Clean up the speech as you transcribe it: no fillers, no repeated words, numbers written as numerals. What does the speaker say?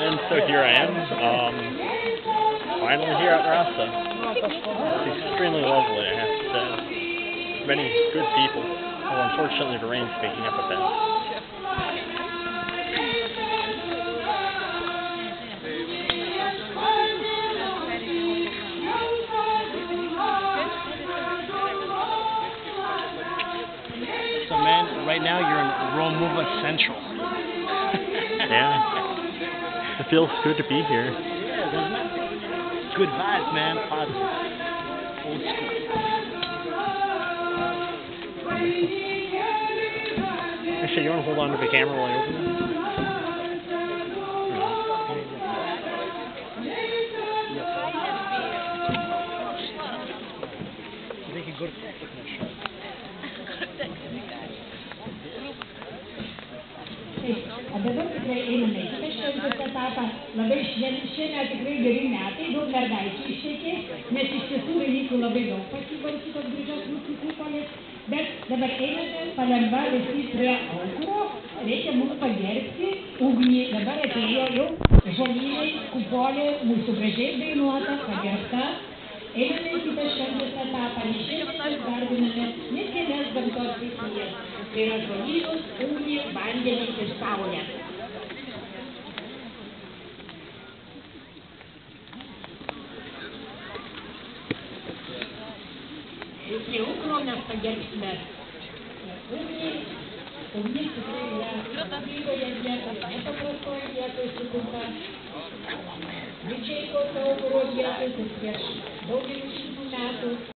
And so here I am, finally here at Rasa. It's extremely lovely, I have to say. Many good people, although unfortunately the rain's picking up a bit. So man, right now you're in Romuva Central. Yeah. It feels good to be here. Yeah, doesn't it? Good vibes, man. Positive. Old school. Actually, you want to hold on to the camera while I open it? They could go to technical. O dabar tikrai einame į kitą šventės etapą. Labai šiandien tikrai geri metai, daug mergaičių ištekė, nes iš tiesų dalykų labai daug pasibaigė šitos gražios mūsų kupolės. Bet dabar einame palengva visi prie aukuro, reikia mums pagerbti ugnį. Dabar atėjo jau žolynai, kupolė, mūsų gražiai dainuota, pagerbta. Einame į kitą šventės etapą, nes šiandien garbiname ne kelias gamtos stichijas. Tai yra žolynus, ugnį, vandenį ir saulę. Prie aukuro mes pagerbsime ugnį. Ugnis tikrai yra knygoje vietoje, nepaprastoje vietoje sukurta. Didžiai tos aukuro vietos ir prieš daugelį šimtų metų.